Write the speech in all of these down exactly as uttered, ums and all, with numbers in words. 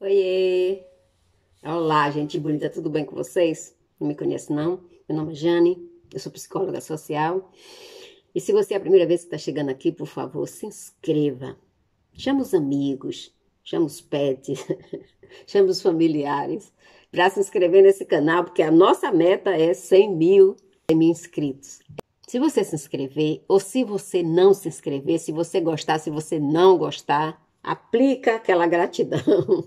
Oiê! Olá, gente bonita, tudo bem com vocês? Não me conhece, não? Meu nome é Jane, eu sou psicóloga social. E se você é a primeira vez que está chegando aqui, por favor, se inscreva. Chama os amigos, chama os pets, chama os familiares para se inscrever nesse canal, porque a nossa meta é cem mil, cem mil inscritos. Se você se inscrever, ou se você não se inscrever, se você gostar, se você não gostar, aplica aquela gratidão.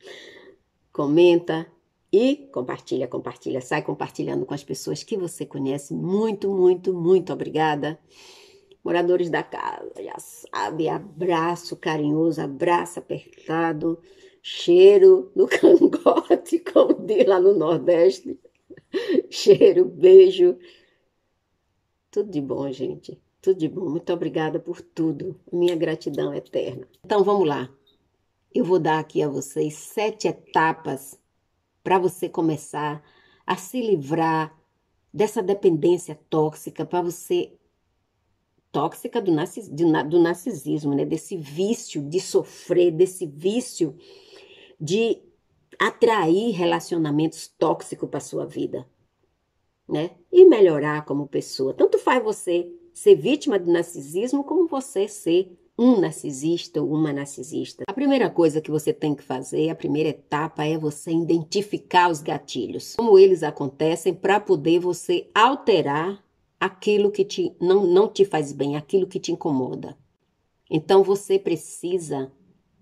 Comenta e compartilha, compartilha. Sai compartilhando com as pessoas que você conhece. Muito, muito, muito obrigada. Moradores da casa, já sabe, abraço carinhoso, abraço apertado, cheiro no cangote, como diz lá no Nordeste. Cheiro, beijo. Tudo de bom, gente. Tudo de bom. Muito obrigada por tudo. Minha gratidão eterna. Então, vamos lá. Eu vou dar aqui a vocês sete etapas para você começar a se livrar dessa dependência tóxica, para você tóxica do, narcis, do narcisismo, né? Desse vício de sofrer, desse vício de atrair relacionamentos tóxicos para sua vida, né? E melhorar como pessoa. Tanto faz você ser vítima do narcisismo como você ser um narcisista ou uma narcisista. A primeira coisa que você tem que fazer, a primeira etapa é você identificar os gatilhos, como eles acontecem, para poder você alterar aquilo que te, não, não te faz bem, aquilo que te incomoda. Então você precisa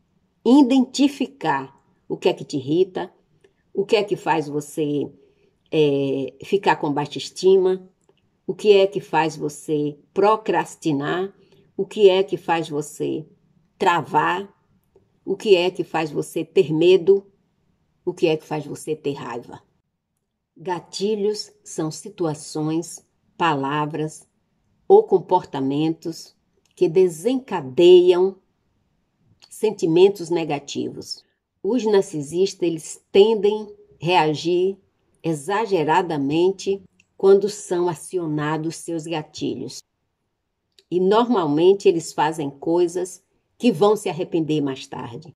identificar o que é que te irrita, o que é que faz você é, ficar com baixa estima, o que é que faz você procrastinar, o que é que faz você travar, o que é que faz você ter medo, o que é que faz você ter raiva. Gatilhos são situações, palavras ou comportamentos que desencadeiam sentimentos negativos. Os narcisistas, eles tendem a reagir exageradamente quando são acionados seus gatilhos. E normalmente eles fazem coisas que vão se arrepender mais tarde.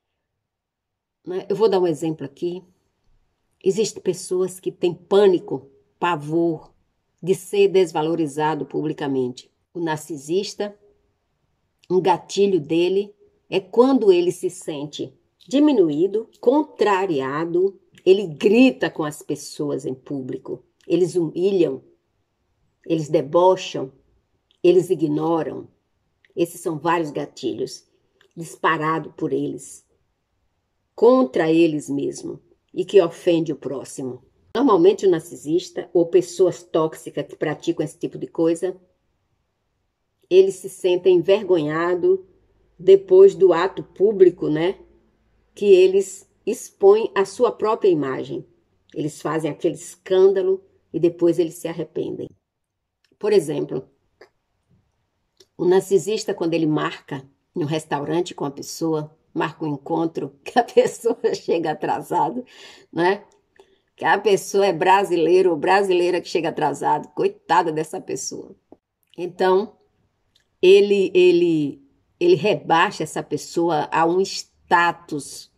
Eu vou dar um exemplo aqui. Existem pessoas que têm pânico, pavor de ser desvalorizado publicamente. O narcisista, um gatilho dele é quando ele se sente diminuído, contrariado, ele grita com as pessoas em público, eles humilham, eles debocham, eles ignoram. Esses são vários gatilhos disparados por eles, contra eles mesmos, e que ofende o próximo. Normalmente o narcisista ou pessoas tóxicas que praticam esse tipo de coisa, eles se sentem envergonhados depois do ato público, né? Que eles expõem a sua própria imagem. Eles fazem aquele escândalo e depois eles se arrependem. Por exemplo, o narcisista, quando ele marca em um restaurante com a pessoa, marca um encontro, que a pessoa chega atrasado, né? Que a pessoa é brasileiro ou brasileira que chega atrasado, coitada dessa pessoa. Então, ele, ele, ele rebaixa essa pessoa a um status,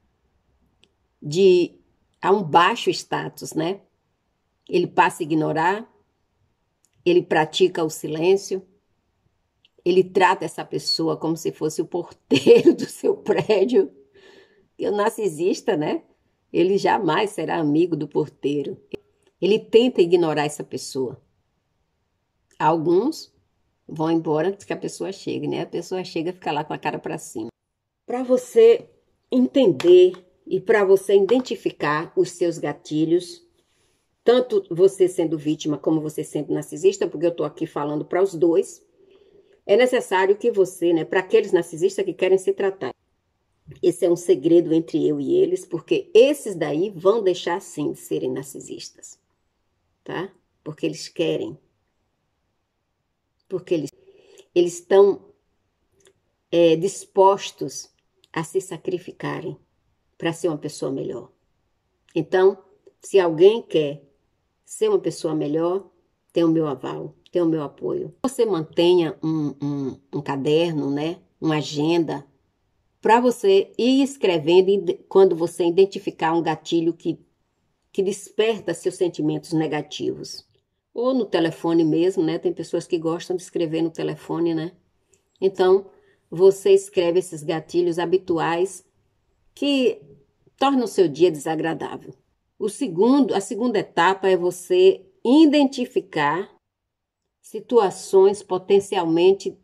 de, a um baixo status, né? Ele passa a ignorar, ele pratica o silêncio, ele trata essa pessoa como se fosse o porteiro do seu prédio. E o narcisista, né? Ele jamais será amigo do porteiro. Ele tenta ignorar essa pessoa. Alguns vão embora antes que a pessoa chegue, né? A pessoa chega e fica lá com a cara para cima. Para você entender e para você identificar os seus gatilhos, tanto você sendo vítima como você sendo narcisista, porque eu estou aqui falando para os dois, é necessário que você, né, para aqueles narcisistas que querem se tratar, esse é um segredo entre eu e eles, porque esses daí vão deixar sim de serem narcisistas, tá? Porque eles querem, porque eles eles estão é, dispostos a se sacrificarem para ser uma pessoa melhor. Então, se alguém quer ser uma pessoa melhor, tem o meu aval, tem o meu apoio. Você mantenha um, um, um caderno, né? Uma agenda para você ir escrevendo quando você identificar um gatilho que, que desperta seus sentimentos negativos. Ou no telefone mesmo, né? Tem pessoas que gostam de escrever no telefone, né? Então, você escreve esses gatilhos habituais que tornam o seu dia desagradável. O segundo, a segunda etapa é você identificar situações potencialmente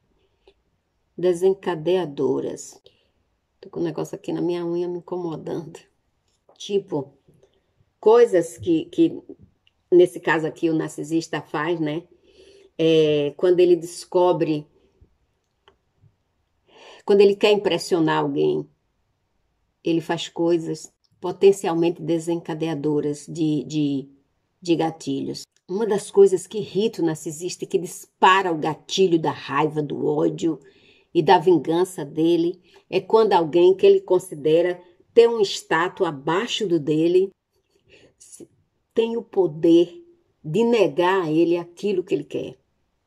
desencadeadoras. Tô com um negócio aqui na minha unha me incomodando. Tipo, coisas que, que nesse caso aqui o narcisista faz, né? É, quando ele descobre, quando ele quer impressionar alguém, ele faz coisas potencialmente desencadeadoras de, de, de gatilhos. Uma das coisas que irrita o narcisista e que dispara o gatilho da raiva, do ódio e da vingança dele é quando alguém que ele considera ter um status abaixo do dele tem o poder de negar a ele aquilo que ele quer.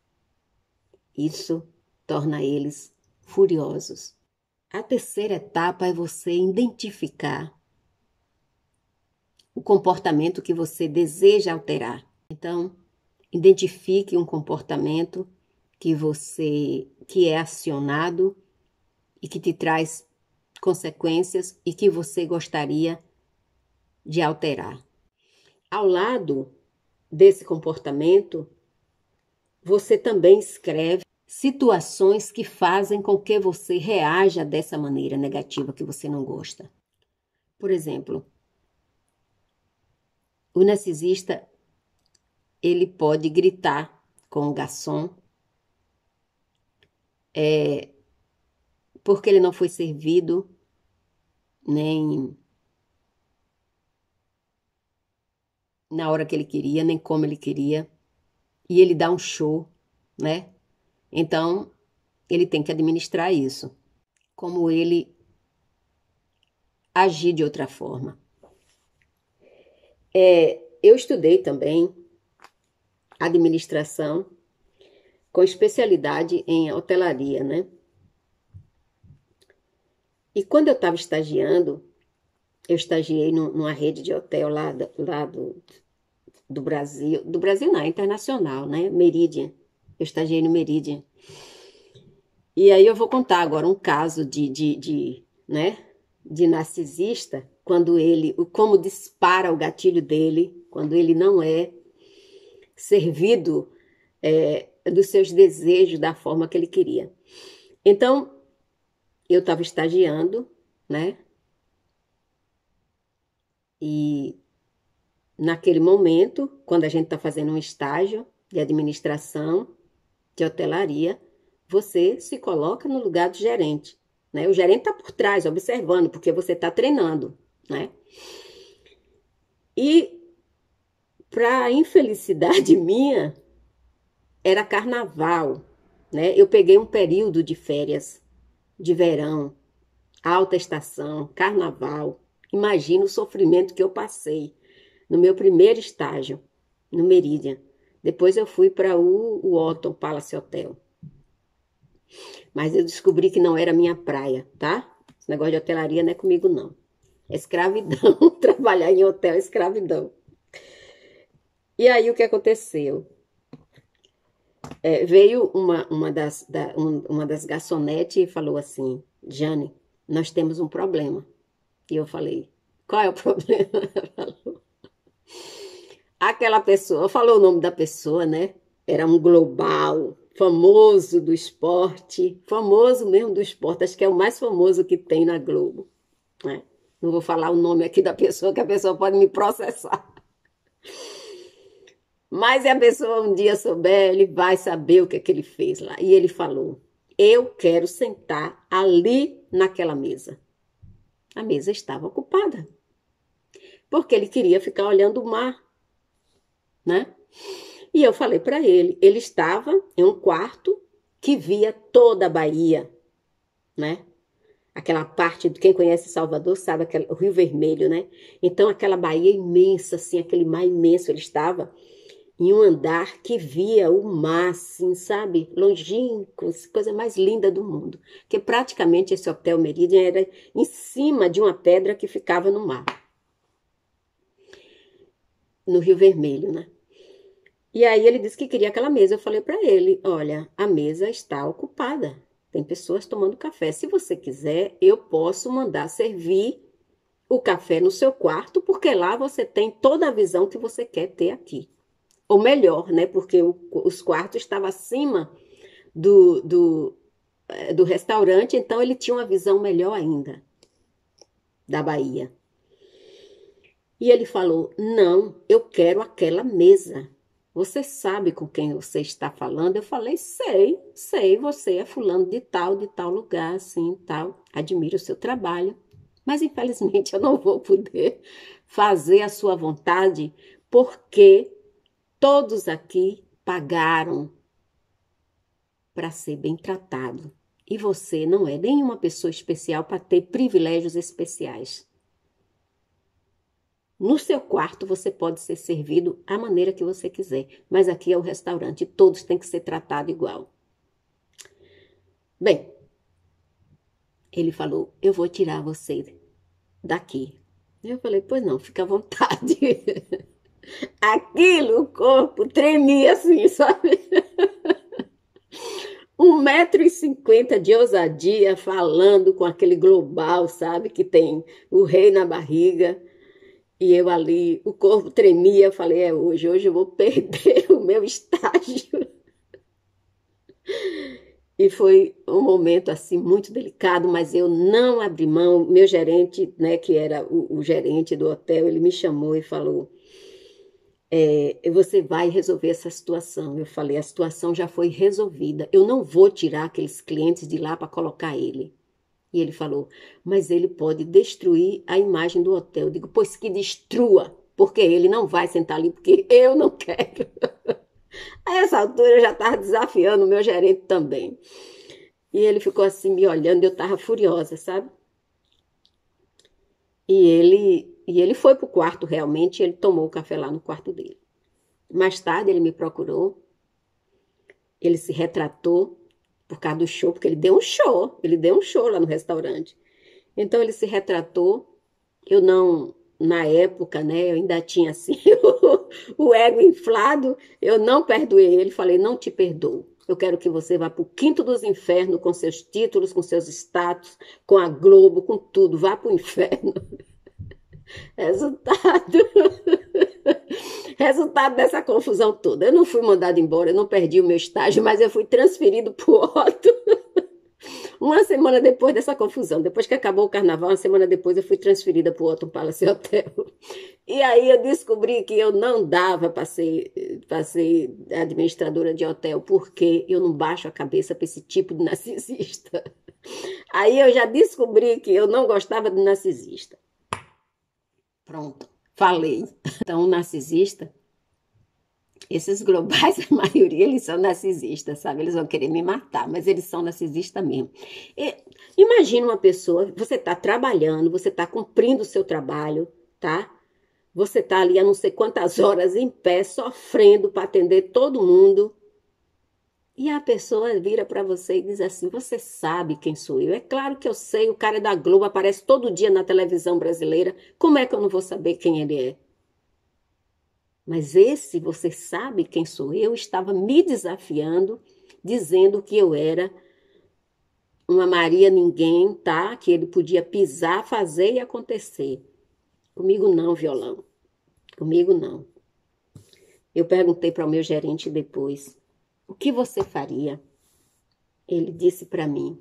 Isso torna eles furiosos. A terceira etapa é você identificar o comportamento que você deseja alterar. Então, identifique um comportamento que você que é acionado e que te traz consequências e que você gostaria de alterar. Ao lado desse comportamento, você também escreve situações que fazem com que você reaja dessa maneira negativa que você não gosta. Por exemplo, o narcisista, ele pode gritar com o garçom, é, porque ele não foi servido, nem na hora que ele queria, nem como ele queria, e ele dá um show, né? Então, ele tem que administrar isso, como ele agir de outra forma. É, eu estudei também administração com especialidade em hotelaria, né? E quando eu estava estagiando, eu estagiei no, numa rede de hotel lá, do, lá do, do Brasil, do Brasil não, internacional, né? Meridian. Eu estagiei no Meridian. E aí eu vou contar agora um caso de, de, de, né, de narcisista, quando ele, como dispara o gatilho dele, quando ele não é servido é, dos seus desejos da forma que ele queria. Então, eu estava estagiando, né? E naquele momento, quando a gente está fazendo um estágio de administração, de hotelaria, você se coloca no lugar do gerente, né? O gerente está por trás, observando, porque você está treinando, né? E, para infelicidade minha, era carnaval, né? Eu peguei um período de férias, de verão, alta estação, carnaval. Imagina o sofrimento que eu passei no meu primeiro estágio, no Meridian. Depois eu fui para o, o Otton Palace Hotel. Mas eu descobri que não era minha praia, tá? Esse negócio de hotelaria não é comigo, não. É escravidão. Trabalhar em hotel é escravidão. E aí, o que aconteceu? É, veio uma, uma, das, da, um, uma das garçonetes e falou assim, Jane, nós temos um problema. E eu falei, qual é o problema? Ela falou, aquela pessoa, falou o nome da pessoa, né? Era um global, famoso do esporte, famoso mesmo do esporte, acho que é o mais famoso que tem na Globo, né? Não vou falar o nome aqui da pessoa, que a pessoa pode me processar. Mas se a pessoa um dia souber, ele vai saber o que é que ele fez lá. E ele falou, eu quero sentar ali naquela mesa. A mesa estava ocupada, porque ele queria ficar olhando o mar, né? E eu falei para ele, ele estava em um quarto que via toda a Bahia, né? Aquela parte, quem conhece Salvador sabe, aquele, o Rio Vermelho, né? Então aquela Bahia imensa, assim, aquele mar imenso, ele estava em um andar que via o mar, assim, sabe? Longínquo, coisa mais linda do mundo. Que praticamente esse Hotel Meridian era em cima de uma pedra que ficava no mar. No Rio Vermelho, né? E aí ele disse que queria aquela mesa. Eu falei para ele, olha, a mesa está ocupada. Tem pessoas tomando café. Se você quiser, eu posso mandar servir o café no seu quarto, porque lá você tem toda a visão que você quer ter aqui. Ou melhor, né? Porque o, os quartos estavam acima do, do, do restaurante, então ele tinha uma visão melhor ainda da Bahia. E ele falou, não, eu quero aquela mesa. Você sabe com quem você está falando? Eu falei, sei, sei, você é fulano de tal, de tal lugar, assim, tal. Admiro o seu trabalho, mas infelizmente eu não vou poder fazer a sua vontade, porque todos aqui pagaram para ser bem tratado. E você não é nenhuma pessoa especial para ter privilégios especiais. No seu quarto você pode ser servido à maneira que você quiser, mas aqui é o restaurante, todos têm que ser tratados igual. Bem, ele falou, eu vou tirar você daqui. Eu falei, pois não, fica à vontade. Aquilo, o corpo tremia assim, sabe? Um metro e cinquenta de ousadia, falando com aquele global, sabe? Que tem o rei na barriga. E eu ali, o corpo tremia, eu falei, é hoje, hoje eu vou perder o meu estágio. E foi um momento, assim, muito delicado, mas eu não abri mão. Meu gerente, né, que era o, o gerente do hotel, ele me chamou e falou, é, você vai resolver essa situação. Eu falei, a situação já foi resolvida, eu não vou tirar aqueles clientes de lá para colocar ele. E ele falou, mas ele pode destruir a imagem do hotel. Eu digo, pois que destrua, porque ele não vai sentar ali, porque eu não quero. A essa altura eu já estava desafiando o meu gerente também. E ele ficou assim me olhando, eu estava furiosa, sabe? E ele, e ele foi para o quarto realmente, e ele tomou o café lá no quarto dele. Mais tarde ele me procurou, ele se retratou por causa do show, porque ele deu um show, ele deu um show lá no restaurante. Então ele se retratou, eu não, na época, né, eu ainda tinha assim o, o ego inflado, eu não perdoei ele, falei, não te perdoo. Eu quero que você vá para o quinto dos infernos com seus títulos, com seus status, com a Globo, com tudo, vá para o inferno. Resultado, resultado dessa confusão toda. Eu não fui mandada embora, eu não perdi o meu estágio, mas eu fui transferido para o Otto. Uma semana depois dessa confusão, depois que acabou o carnaval, uma semana depois eu fui transferida para o Otto Palace Hotel. E aí eu descobri que eu não dava para ser, para ser administradora de hotel, porque eu não baixo a cabeça para esse tipo de narcisista. Aí eu já descobri que eu não gostava de narcisista. Pronto, falei. Então, o narcisista, esses globais, a maioria, eles são narcisistas, sabe? Eles vão querer me matar, mas eles são narcisistas mesmo. E, imagina uma pessoa, você está trabalhando, você está cumprindo o seu trabalho, tá? Você está ali há não sei quantas horas em pé, sofrendo para atender todo mundo. E a pessoa vira para você e diz assim, você sabe quem sou eu? É claro que eu sei, o cara é da Globo, aparece todo dia na televisão brasileira. Como é que eu não vou saber quem ele é? Mas esse, você sabe quem sou eu, estava me desafiando, dizendo que eu era uma Maria ninguém, tá? Que ele podia pisar, fazer e acontecer. Comigo não, violão. Comigo não. Eu perguntei para o meu gerente depois, o que você faria? Ele disse para mim,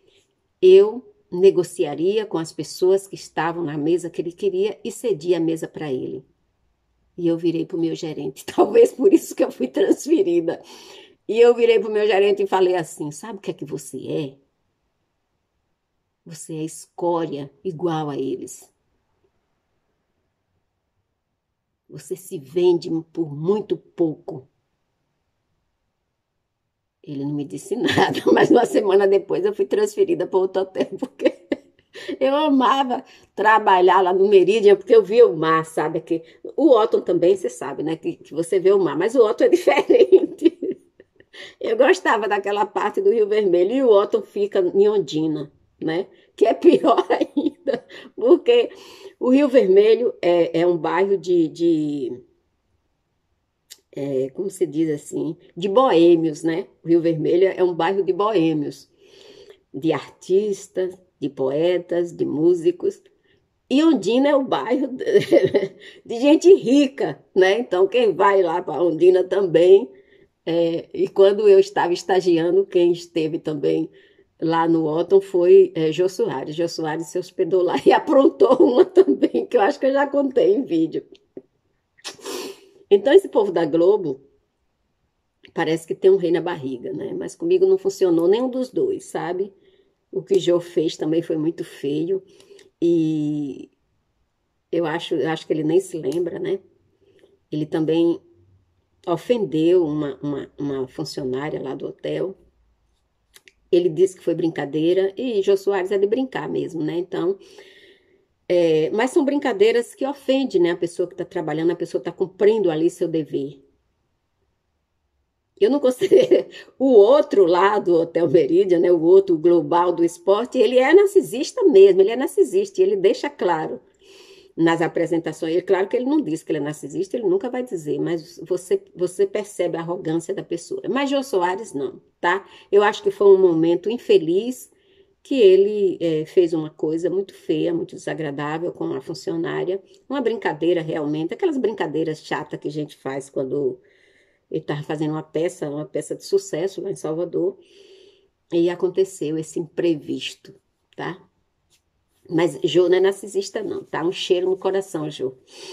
eu negociaria com as pessoas que estavam na mesa que ele queria e cedia a mesa para ele. E eu virei para o meu gerente, talvez por isso que eu fui transferida. E eu virei para o meu gerente e falei assim, sabe o que é que você é? Você é escória igual a eles. Você se vende por muito pouco. Ele não me disse nada, mas uma semana depois eu fui transferida para outro hotel, porque Eu amava trabalhar lá no Meridian, porque eu via o mar, sabe? Que o Otton também, você sabe, né? Que, que você vê o mar, mas o Otton é diferente. Eu gostava daquela parte do Rio Vermelho e o Otton fica em Ondina, né? Que é pior ainda, porque o Rio Vermelho é, é um bairro de, de é, como se diz assim, de boêmios, né? O Rio Vermelho é um bairro de boêmios, de artistas, de poetas, de músicos. E Ondina é o bairro de gente rica, né? Então, quem vai lá para Ondina também. É, e quando eu estava estagiando, quem esteve também lá no Otton foi é, Jô Soares. Jô Soares se hospedou lá e aprontou uma também, que eu acho que eu já contei em vídeo. Então, esse povo da Globo parece que tem um rei na barriga, né? Mas comigo não funcionou nenhum dos dois, sabe? O que Jô fez também foi muito feio. E eu acho, eu acho que ele nem se lembra, né? Ele também ofendeu uma, uma, uma funcionária lá do hotel. Ele disse que foi brincadeira, e Jô Soares é de brincar mesmo, né? Então, é, mas são brincadeiras que ofendem, né? A pessoa que está trabalhando, a pessoa está cumprindo ali seu dever. Eu não considero. O outro lá do Hotel Meridian, né? O outro o global do esporte, ele é narcisista mesmo, ele é narcisista, e ele deixa claro nas apresentações. É claro que ele não diz que ele é narcisista, ele nunca vai dizer, mas você, você percebe a arrogância da pessoa. Mas Jô Soares não, tá? Eu acho que foi um momento infeliz que ele é, fez uma coisa muito feia, muito desagradável com a funcionária, uma brincadeira realmente, aquelas brincadeiras chatas que a gente faz quando ele estava fazendo uma peça, uma peça de sucesso lá em Salvador, e aconteceu esse imprevisto, tá? Mas Jô não é narcisista, não, tá? Um cheiro no coração, Jô.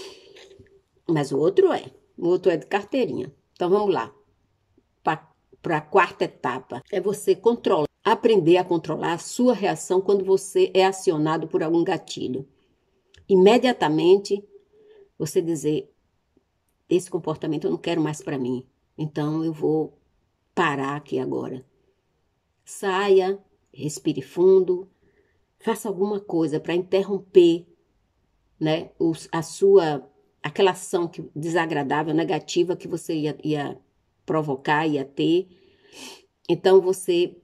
Mas o outro é. O outro é de carteirinha. Então vamos lá. Para a quarta etapa. É você controlar, aprender a controlar a sua reação quando você é acionado por algum gatilho. Imediatamente você dizer: esse comportamento eu não quero mais para mim. Então eu vou parar aqui agora. Saia, respire fundo, faça alguma coisa para interromper, né, a sua, aquela ação que, desagradável, negativa que você ia, ia provocar, ia ter. Então, você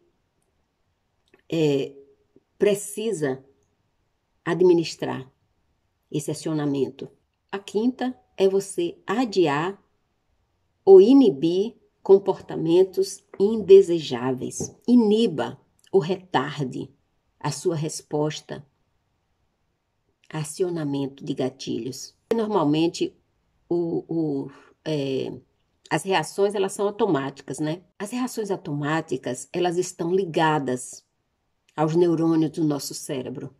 é, precisa administrar esse acionamento. A quinta é você adiar ou inibir comportamentos indesejáveis. Iniba ou retarde a sua resposta a acionamento de gatilhos. Normalmente, o, o, é, as reações, elas são automáticas, né? As reações automáticas, elas estão ligadas aos neurônios do nosso cérebro.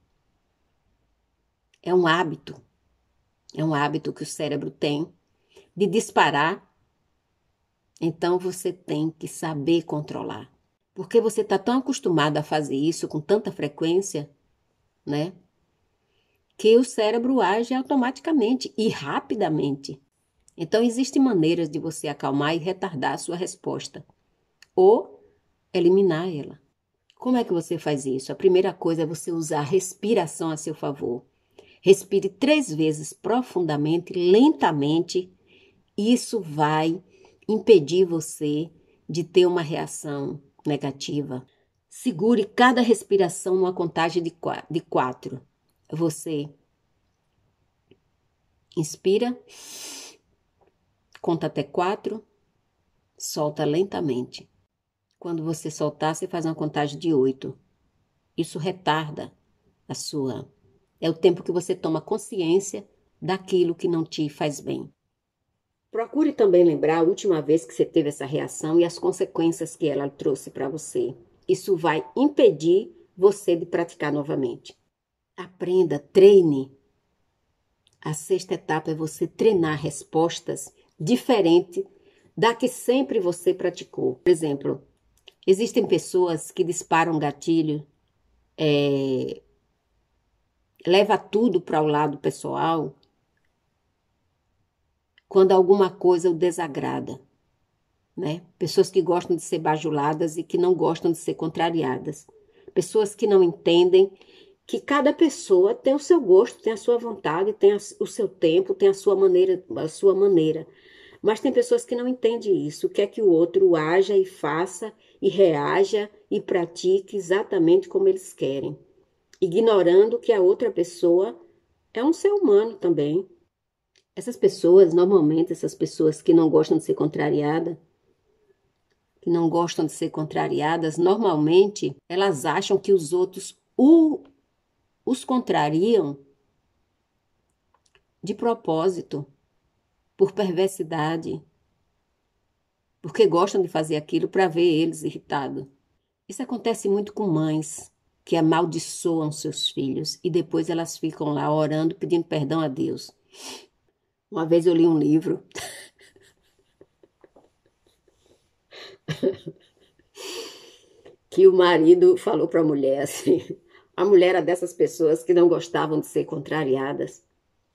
É um hábito, é um hábito que o cérebro tem de disparar. Então, você tem que saber controlar. Porque você está tão acostumado a fazer isso com tanta frequência, né? Que o cérebro age automaticamente e rapidamente. Então, existem maneiras de você acalmar e retardar a sua resposta, ou eliminar ela. Como é que você faz isso? A primeira coisa é você usar a respiração a seu favor. Respire três vezes profundamente, lentamente. Isso vai impedir você de ter uma reação negativa. Segure cada respiração numa contagem de quatro. Você inspira, conta até quatro, solta lentamente. Quando você soltar, você faz uma contagem de oito. Isso retarda a sua... É o tempo que você toma consciência daquilo que não te faz bem. Procure também lembrar a última vez que você teve essa reação e as consequências que ela trouxe para você. Isso vai impedir você de praticar novamente. Aprenda, treine. A sexta etapa é você treinar respostas diferentes da que sempre você praticou. Por exemplo, existem pessoas que disparam gatilho, é, leva tudo para o lado pessoal quando alguma coisa o desagrada, né? Pessoas que gostam de ser bajuladas e que não gostam de ser contrariadas. Pessoas que não entendem que cada pessoa tem o seu gosto, tem a sua vontade, tem a, o seu tempo, tem a sua maneira, a sua maneira. Mas tem pessoas que não entendem isso, quer que o outro haja e faça e reaja e pratique exatamente como eles querem, ignorando que a outra pessoa é um ser humano também. Essas pessoas, normalmente, essas pessoas que não gostam de ser contrariada, que não gostam de ser contrariadas, normalmente elas acham que os outros o, os contrariam de propósito, por perversidade, porque gostam de fazer aquilo para ver eles irritados. Isso acontece muito com mães que amaldiçoam seus filhos e depois elas ficam lá orando, pedindo perdão a Deus. Uma vez eu li um livro que o marido falou para a mulher assim, a mulher era dessas pessoas que não gostavam de ser contrariadas.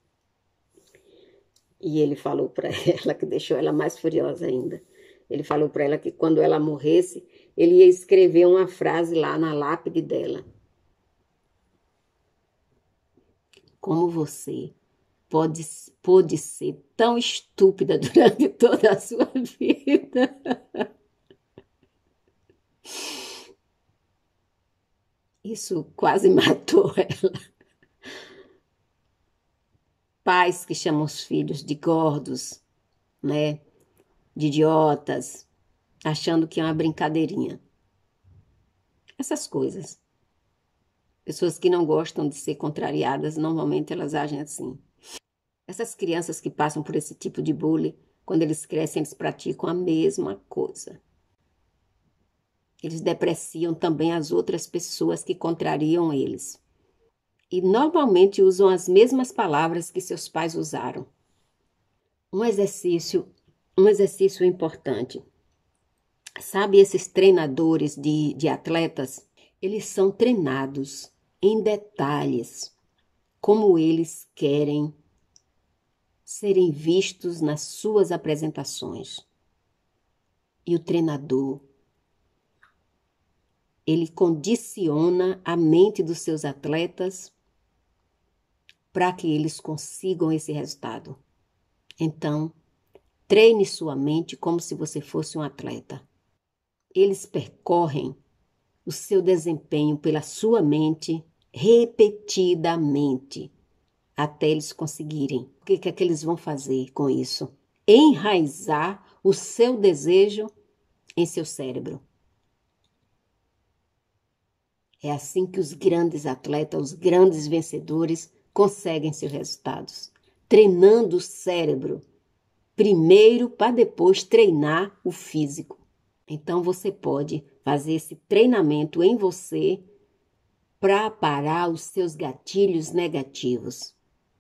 E ele falou para ela, que deixou ela mais furiosa ainda. Ele falou para ela que quando ela morresse, ele ia escrever uma frase lá na lápide dela. Como você pode, pode ser tão estúpida durante toda a sua vida? Isso quase matou ela. Pais que chamam os filhos de gordos, né? De idiotas, achando que é uma brincadeirinha. Essas coisas. Pessoas que não gostam de ser contrariadas, normalmente elas agem assim. Essas crianças que passam por esse tipo de bullying, quando eles crescem, eles praticam a mesma coisa. Eles depreciam também as outras pessoas que contrariam eles. E normalmente usam as mesmas palavras que seus pais usaram. Um exercício, um exercício importante. Sabe, esses treinadores de, de atletas, eles são treinados em detalhes, como eles querem serem vistos nas suas apresentações. E o treinador, ele condiciona a mente dos seus atletas para que eles consigam esse resultado. Então, treine sua mente como se você fosse um atleta. Eles percorrem o seu desempenho pela sua mente repetidamente, até eles conseguirem. O que é que eles vão fazer com isso? Enraizar o seu desejo em seu cérebro. É assim que os grandes atletas, os grandes vencedores conseguem seus resultados. Treinando o cérebro, primeiro para depois treinar o físico. Então você pode fazer esse treinamento em você para parar os seus gatilhos negativos.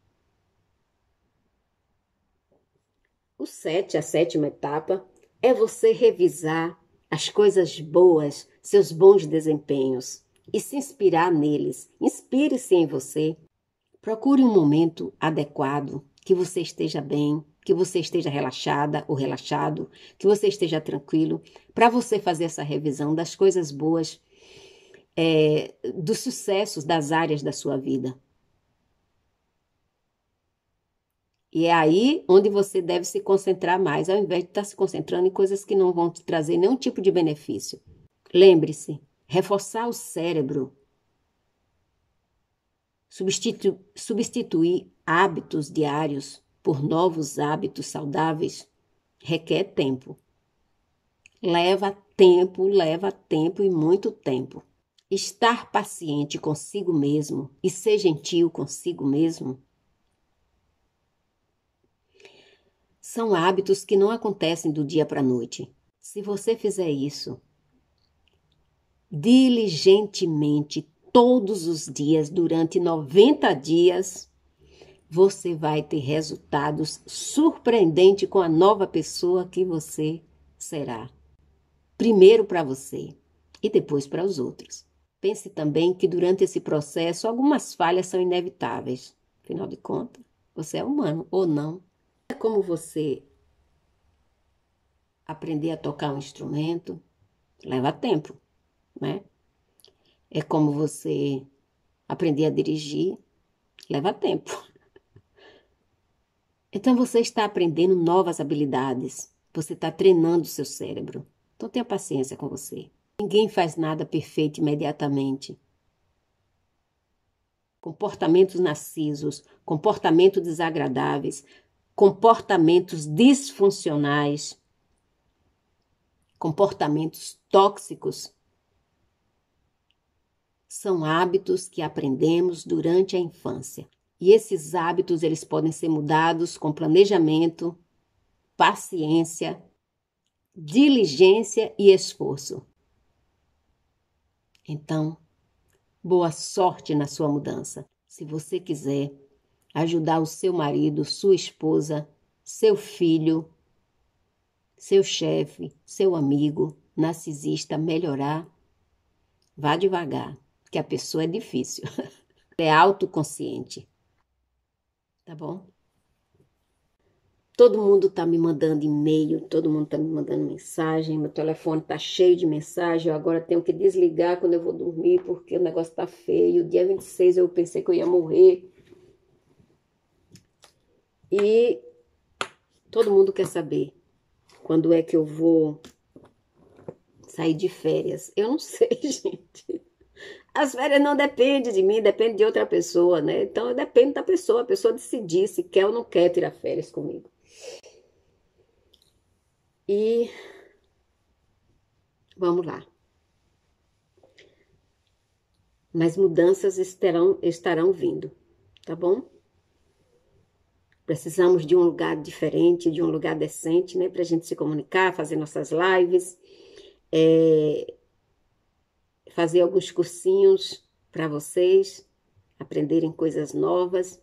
O sete, a sétima etapa, é você revisar as coisas boas, seus bons desempenhos e se inspirar neles. Inspire-se em você. Procure um momento adequado, que você esteja bem, que você esteja relaxada ou relaxado, que você esteja tranquilo, para você fazer essa revisão das coisas boas, é, dos sucessos das áreas da sua vida. E é aí onde você deve se concentrar mais, ao invés de estar se concentrando em coisas que não vão te trazer nenhum tipo de benefício. Lembre-se, reforçar o cérebro, substitu substituir hábitos diários por novos hábitos saudáveis, requer tempo. Leva tempo, leva tempo e muito tempo. Estar paciente consigo mesmo e ser gentil consigo mesmo são hábitos que não acontecem do dia para a noite. Se você fizer isso diligentemente todos os dias durante noventa dias, você vai ter resultados surpreendentes com a nova pessoa que você será. Primeiro para você e depois para os outros. Pense também que durante esse processo algumas falhas são inevitáveis. Afinal de contas, você é humano ou não. É como você aprender a tocar um instrumento, leva tempo, né? É como você Aprender a dirigir leva tempo. Então você está aprendendo novas habilidades. Você está treinando o seu cérebro. Então tenha paciência com você. Ninguém faz nada perfeito imediatamente. Comportamentos narcisos, comportamentos desagradáveis, comportamentos disfuncionais, comportamentos tóxicos são hábitos que aprendemos durante a infância. E esses hábitos, eles podem ser mudados com planejamento, paciência, diligência e esforço. Então, boa sorte na sua mudança. Se você quiser ajudar o seu marido, sua esposa, seu filho, seu chefe, seu amigo narcisista a melhorar, vá devagar, porque a pessoa é difícil. É autoconsciente. Tá bom? Todo mundo tá me mandando e-mail, todo mundo tá me mandando mensagem, meu telefone tá cheio de mensagem, eu agora tenho que desligar quando eu vou dormir, porque o negócio tá feio. Dia vinte e seis eu pensei que eu ia morrer. E todo mundo quer saber quando é que eu vou sair de férias. Eu não sei, gente. As férias não dependem de mim, depende de outra pessoa, né? Então, depende da pessoa, a pessoa decidir se quer ou não quer tirar férias comigo. E vamos lá. Mas mudanças estarão, estarão vindo, tá bom? Precisamos de um lugar diferente, de um lugar decente, né? Pra gente se comunicar, fazer nossas lives, é, fazer alguns cursinhos para vocês aprenderem coisas novas.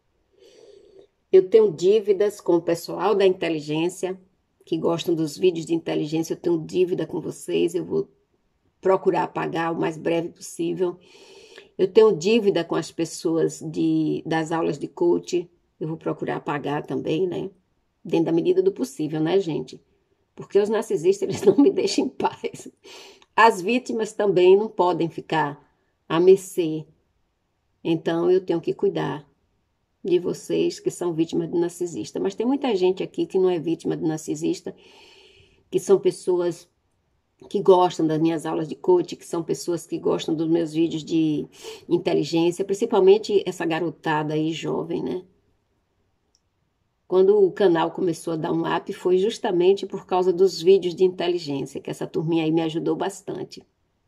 Eu tenho dívidas com o pessoal da inteligência, que gostam dos vídeos de inteligência. Eu tenho dívida com vocês, eu vou procurar pagar o mais breve possível. Eu tenho dívida com as pessoas de, das aulas de coach, eu vou procurar pagar também, né? Dentro da medida do possível, né, gente? Porque os narcisistas, eles não me deixam em paz. As vítimas também não podem ficar à mercê. Então, eu tenho que cuidar de vocês que são vítimas de narcisista. Mas tem muita gente aqui que não é vítima de narcisista, que são pessoas que gostam das minhas aulas de coach, que são pessoas que gostam dos meus vídeos de inteligência, principalmente essa garotada aí jovem, né? Quando o canal começou a dar um up, foi justamente por causa dos vídeos de inteligência, que essa turminha aí me ajudou bastante.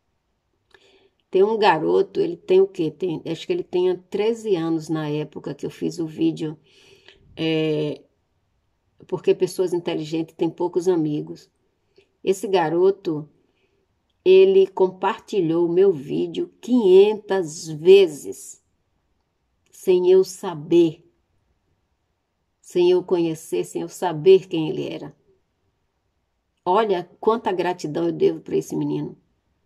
Tem um garoto, ele tem o quê? Tem, acho que ele tinha treze anos na época que eu fiz o vídeo, é, porque pessoas inteligentes têm poucos amigos. Esse garoto, ele compartilhou o meu vídeo quinhentas vezes, sem eu saber, sem eu conhecer, sem eu saber quem ele era. Olha quanta gratidão eu devo para esse menino.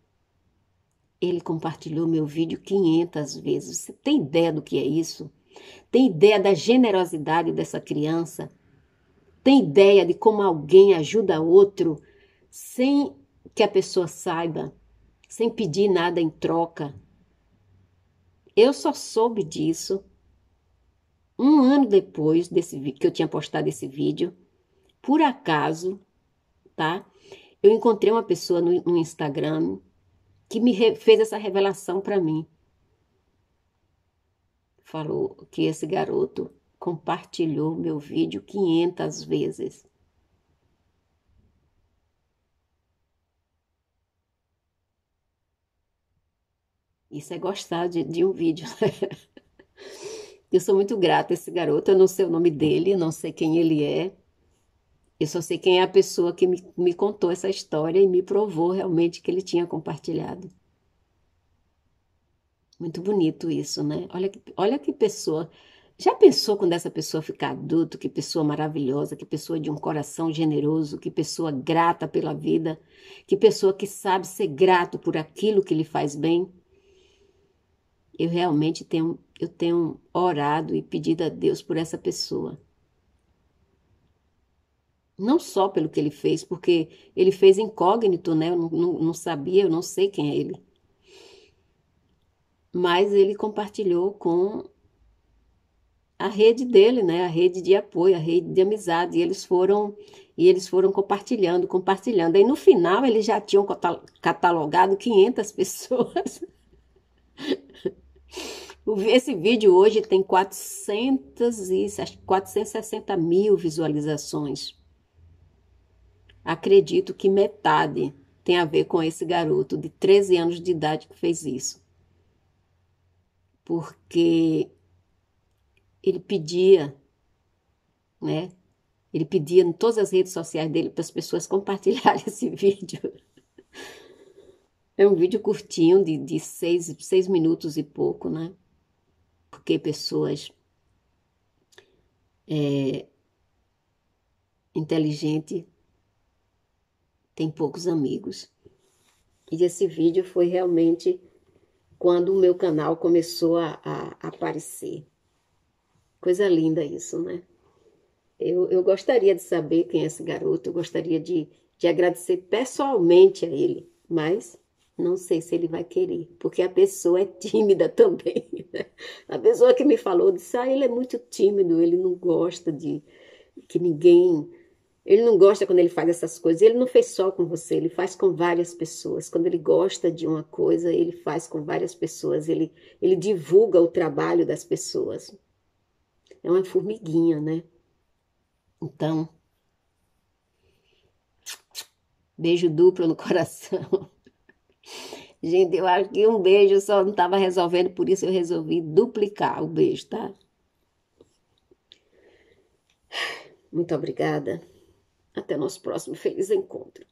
Ele compartilhou meu vídeo quinhentas vezes. Você tem ideia do que é isso? Tem ideia da generosidade dessa criança? Tem ideia de como alguém ajuda outro sem que a pessoa saiba, sem pedir nada em troca? Eu só soube disso um ano depois desse, que eu tinha postado esse vídeo. Por acaso, tá? Eu encontrei uma pessoa no, no Instagram que me re, fez essa revelação para mim. Falou que esse garoto compartilhou meu vídeo quinhentas vezes. Isso é gostar de, de um vídeo. Eu sou muito grata a esse garoto. Eu não sei o nome dele, não sei quem ele é. Eu só sei quem é a pessoa que me, me contou essa história e me provou realmente que ele tinha compartilhado. Muito bonito isso, né? Olha que, olha que pessoa. Já pensou quando essa pessoa ficar adulto? Que pessoa maravilhosa, que pessoa de um coração generoso, que pessoa grata pela vida, que pessoa que sabe ser grato por aquilo que lhe faz bem. Eu realmente tenho, eu tenho orado e pedido a Deus por essa pessoa. Não só pelo que ele fez, porque ele fez incógnito, né? Eu não, não, não sabia, eu não sei quem é ele. mas ele compartilhou com a rede dele, né? A rede de apoio, a rede de amizade, e eles foram e eles foram compartilhando, compartilhando. Aí no final eles já tinham catalogado quinhentas pessoas. Esse vídeo hoje tem quatrocentas e, quatrocentas e sessenta mil visualizações. Acredito que metade tem a ver com esse garoto de treze anos de idade que fez isso. Porque ele pedia, né? Ele pedia em todas as redes sociais dele para as pessoas compartilharem esse vídeo. É um vídeo curtinho, de, de seis, seis minutos e pouco, né? Porque pessoas é, inteligentes têm poucos amigos. E esse vídeo foi realmente quando o meu canal começou a, a aparecer. Coisa linda isso, né? Eu, eu gostaria de saber quem é esse garoto, eu gostaria de, de agradecer pessoalmente a ele, mas não sei se ele vai querer, porque a pessoa é tímida também, né? A pessoa que me falou disse, ah, ele é muito tímido, ele não gosta de que ninguém... Ele não gosta quando ele faz essas coisas, ele não fez só com você, ele faz com várias pessoas. Quando ele gosta de uma coisa, ele faz com várias pessoas, ele, ele divulga o trabalho das pessoas. É uma formiguinha, né? Então, beijo duplo no coração. Gente, eu acho que um beijo só não estava resolvendo, por isso eu resolvi duplicar o beijo, tá? Muito obrigada. Até nosso próximo feliz encontro.